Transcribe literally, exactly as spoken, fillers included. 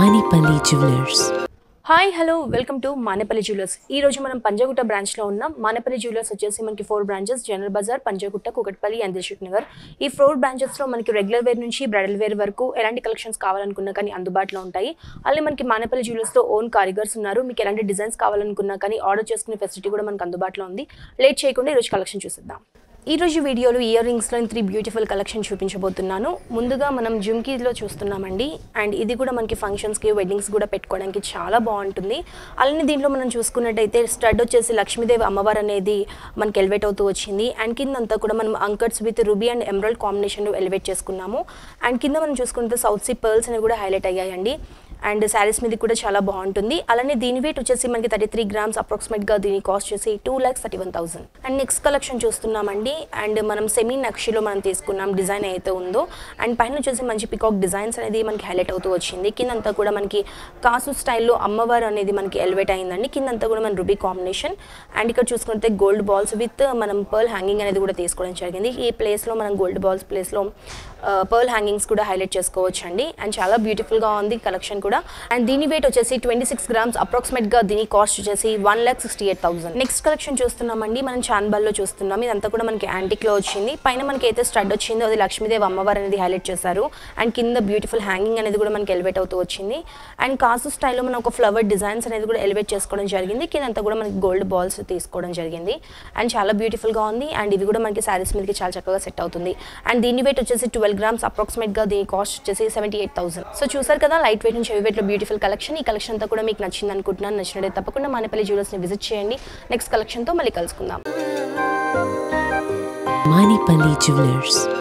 Manepally Jewelers. Hi hello welcome to Manepally jewellers. ఈ రోజు మనం పంజాగుట్ట బ్రాంచ్లో ఉన్నాం. మానేపల్లి జ్యువెలర్స్ వచ్చేసి మనకి four branches, General Bazaar, Panjagutta, Kukatpally and Dilsukh Nagar. ఈ ఫోర్ బ్రాంచెస్లో మనకి రెగ్యులర్ వేర్ నుంచి బ్రైడల్ వేర్ వరకు ఎలాంటి కలెక్షన్స్ కావాలనుకున్నా కానీ అందుబాటులో ఉంటాయి. అలాగే మనకి మానేపల్లి జ్యువెలర్స్లో ఓన్ కారిగర్స్ ఉన్నారు. మీకు ఎలాంటి డిజైన్స్ కావాలనుకున్నా కానీ ఆర్డర్ చేసుకునే ఫెసిలిటీ కూడా మనకు అందుబాటులో ఉంది. లేట్ చేయకుండా ఈరోజు కలెక్షన్ చూసిద్దాం. ఈ రోజు వీడియోలో ఇయర్ రింగ్స్లో త్రీ బ్యూటిఫుల్ కలెక్షన్ చూపించబోతున్నాను. ముందుగా మనం జుమ్కీలో చూస్తున్నామండి. అండ్ ఇది కూడా మనకి ఫంక్షన్స్కి, వెడ్డింగ్స్ కూడా పెట్టుకోవడానికి చాలా బాగుంటుంది. అలానే దీంట్లో మనం చూసుకున్నట్టయితే స్టడ్ వచ్చేసి లక్ష్మీదేవి అమ్మవారు అనేది మనకి ఎలివేట్ అవుతూ వచ్చింది. అండ్ కిందంతా కూడా మనం uncuts with ruby and emerald కాంబినేషన్లో ఎలివేట్ చేసుకున్నాము. అండ్ కింద మనం చూసుకుంటే సౌత్ సీ పర్ల్స్ అనేవి కూడా హైలైట్ అయ్యాయండి. అండ్ శారీస్ మీద కూడా చాలా బాగుంటుంది. అలానే దీని వెయిట్ వచ్చేసి మనకి థర్టీ త్రీ గ్రామ్స్ అప్రాక్సిమేట్గా దీని కాస్ట్ వచ్చేసి two lakhs thirty one thousand. And next collection చూస్తున్నామండి. అండ్ మనం సెమీ నక్షిలో మనం తీసుకున్నాం డిజైన్ అయితే ఉందో. అండ్ పైన వచ్చేసి మంచి పికాక్ డిజైన్స్ అనేది మనకి హైలైట్ అవుతూ వచ్చింది. కిందంతా కూడా మనకి కాసు స్టైల్లో అమ్మవారు అనేది మనకి ఎలివేట్ అయిందండి. కిందంతా కూడా మన రూబీ కాంబినేషన్. అండ్ ఇక్కడ చూసుకుంటే గోల్డ్ బాల్స్ విత్ మనం పర్ల్ హ్యాంగింగ్ అనేది కూడా తీసుకోవడం జరిగింది. ఈ ప్లేస్లో మనం గోల్డ్ బాల్స్ ప్లేస్లో పర్ల్ హ్యాంగింగ్స్ కూడా హైలైట్ చేసుకోవచ్చు అండి. అండ్ చాలా బ్యూటిఫుల్గా ఉంది కలెక్షన్ కూడా. అండ్ దీని వెయిట్ వచ్చేసి ట్వంటీ సిక్స్ గ్రామ్స్ అప్రాక్సిమేట్గా దీని కాస్ట్ వచ్చేసి one lakh sixty eight thousand. Next collection చూస్తున్నామండి. మనం చాంద్బాల్లో చూస్తున్నాం. ఇదంతా కూడా మనకి యాంటిక్లో వచ్చింది. పైన మనకి అయితే స్టడ్ వచ్చిందో అది లక్ష్మీదేవి అమ్మవారు అనేది హైలైట్ చేశారు. అండ్ కింద బ్యూటిఫుల్ హ్యాంగింగ్ అనేది కూడా మనకి ఎలివేట్ అవుతూ వచ్చింది. అండ్ కాసు స్టైల్లో మనం ఒక ఫ్లవర్ డిజైన్స్ అనేది కూడా ఎలివేట్ చేసుకోవడం జరిగింది. కిందంతా కూడా మనకి గోల్డ్ బాల్స్ తీసుకోవడం జరిగింది. అండ్ చాలా బ్యూటిఫుల్గా ఉంది. అండ్ ఇవి కూడా మనకి శారీస్ మీదకి చాలా చక్కగా సెట్ అవుతుంది. అండ్ దీని వెయిట్ వచ్చేసి ట్వెల్వ్ గ్రామ్స్ అప్రాక్సిమేట్గా దీని కాస్ట్ వచ్చేసి సెవెంటీ ఎయిట్ థౌసండ్. సో చూసారు కదా లైట్ వెయిట్ నుంచి హెవీ వెయిట్లో బ్యూటిఫుల్ కలెక్షన్. ఈ కలెక్షన్ అంతా కూడా మీకు నచ్చింది అనుకుంటున్నాను. నచ్చినట్లయితే తప్పకుండా మానేపల్లి జ్యువెలర్స్ని విజిట్ చేయండి. నెక్స్ట్ కలెక్షన్తో మళ్ళీ కలుసుకుందాం. Manepally Jewelers.